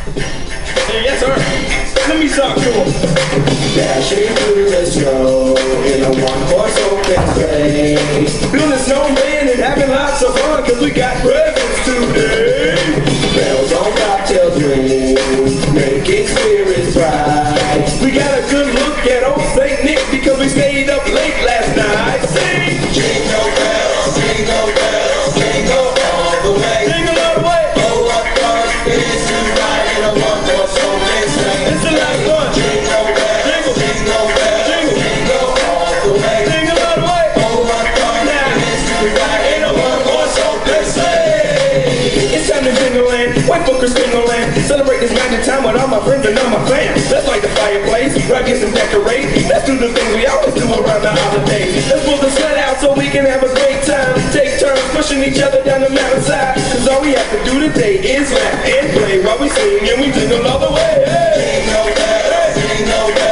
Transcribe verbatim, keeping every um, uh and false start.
Hey, yes, sir. Let me talk to him. Dashing through the snow in a one-horse open sleigh. Building snowman and having lots of fun, cause we got presents today. Bells on cocktails ring, making spirits bright. We got a good look at old Saint Nick because we stayed up late last night. Sing! Jingle bells, jingle bells, jingle all the way. Jingle all the way! Oh, what fun it is to ride in a one-horse open sleigh. It's a lot of fun. Jingle bells, Jingle. jingle bells, Jingle. jingle all the way. Jingle all the way! Oh, what fun Now. it is to ride in a one-horse open sleigh. It's time to jingle land, wait for Christina land. Celebrate this magic time with all my friends and all my fam. Let's light the fireplace, rockets and decorate. Let's do the things we always do around the holidays. Let's pull the sled out so we can have a great time. Take turns pushing each other down the mountainside. Cause all we have to do today is laugh and play while we sing and we jingle all the way. Hey. Jingle bells, jingle bells.